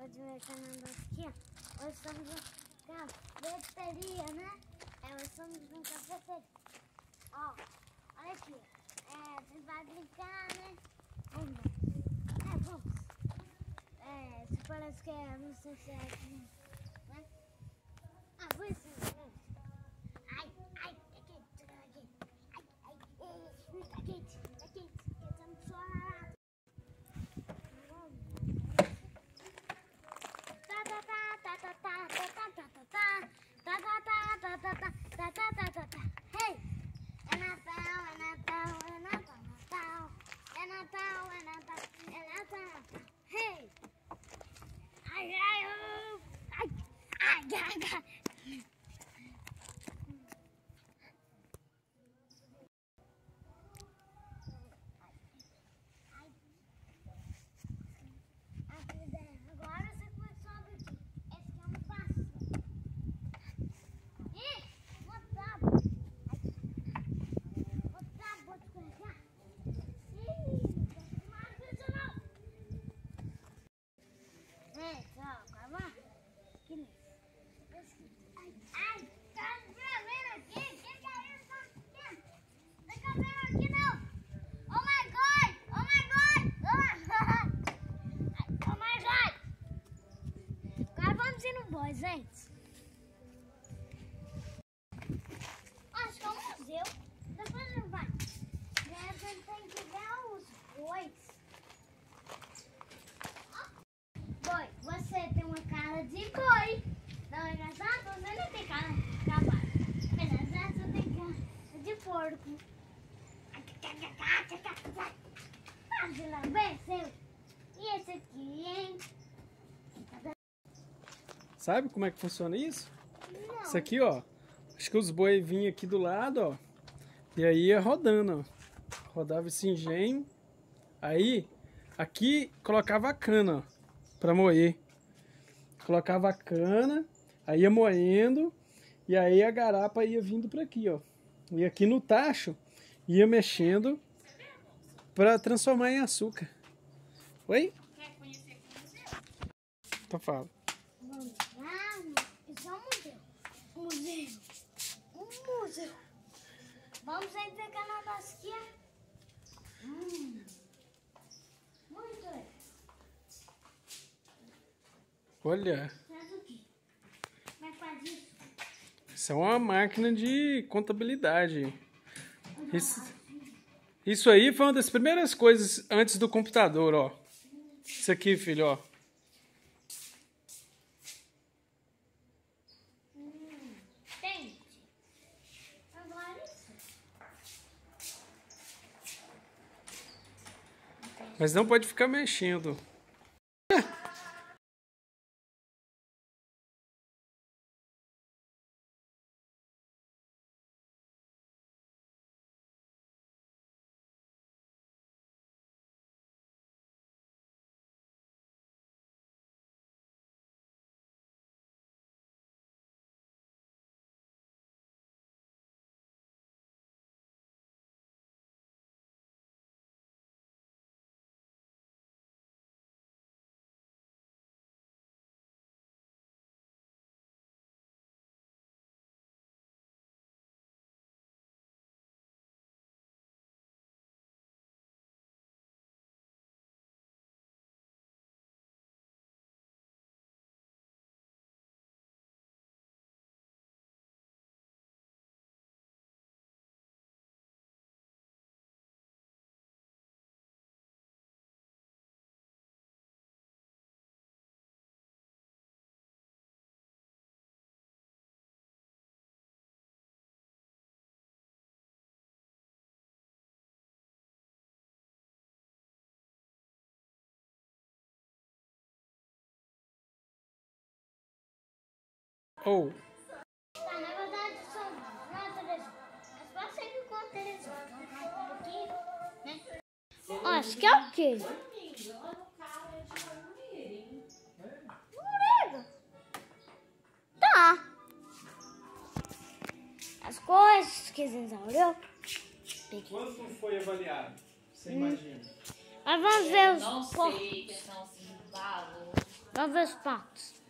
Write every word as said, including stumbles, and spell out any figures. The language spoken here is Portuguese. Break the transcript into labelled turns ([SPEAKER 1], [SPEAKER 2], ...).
[SPEAKER 1] Continuando aqui, ó. Hoje estamos na cafeteria, né? É, hoje estamos na cafeteria. Ó, olha aqui. É, você vai brincar, né? Vamos. É, vamos. É, se parece que é, não sei se é aqui, né? Ah, foi sim, né? Ai, ai, tá quente, tá quente. Ai, ai, tá quente, tá quente. Estamos suados. Hey! É Natal, é Natal, é Natal, Natal. É Natal, é Natal, é Natal. Hey! Ai, ai, ai, ai, ai, ai. Agora você pode sobe aqui. Esse aqui é um passo. Ih, uma tábua. Uma tábua de carregar. Ih, mais isso não. É, tchau, calma. Que lindo. Ai, ai, tá vendo aqui? O que que é isso aqui? Não tá vendo aqui não. Oh my God, oh my God, oh my God. Oh my God. Agora vamos ir no boy, gente. Acho que é um museu. Depois não vai. A gente tem que ver os bois. Boi, você tem uma cara de boi. Não é engraçado? Você não tem cara de cavalo. Mas às vezes você tem cara de porco. Pode lá, bem, seu. E esse aqui, hein?
[SPEAKER 2] Sabe como é que funciona isso?
[SPEAKER 1] Não.
[SPEAKER 2] Isso aqui, ó. Acho que os boi vinham aqui do lado, ó. E aí ia rodando, ó. Rodava esse engenho. Aí, aqui colocava a cana, ó. Pra moer. Colocava a cana, aí ia moendo. E aí a garapa ia vindo pra aqui, ó. E aqui no tacho, ia mexendo pra transformar em açúcar. Oi?
[SPEAKER 1] Quer conhecer aqui o museu?
[SPEAKER 2] Então fala.
[SPEAKER 1] Vamos lá, isso é um museu. Um museu. Um museu. Vamos aí pegar na basquinha. Hum. Muito legal.
[SPEAKER 2] Olha,
[SPEAKER 1] Faz o quê? Como é que faz isso?
[SPEAKER 2] isso é uma máquina de contabilidade. Isso, isso aí foi uma das primeiras coisas antes do computador, ó. Isso aqui, filho, ó.
[SPEAKER 1] Hum. Tente. Agora isso.
[SPEAKER 2] Mas não pode ficar mexendo. Ou,
[SPEAKER 1] Tá, na verdade são natureza. Mas pode ser que conta eles aqui, né? Ó, acho que é o quê? Morega. Tá. As coisas que dinossauro.
[SPEAKER 2] quanto foi avaliado? Você imagina?
[SPEAKER 1] Mas vamos ver os
[SPEAKER 3] Não
[SPEAKER 1] por-
[SPEAKER 3] sei, questão assim, do valor.
[SPEAKER 1] Vamos Olha os patos.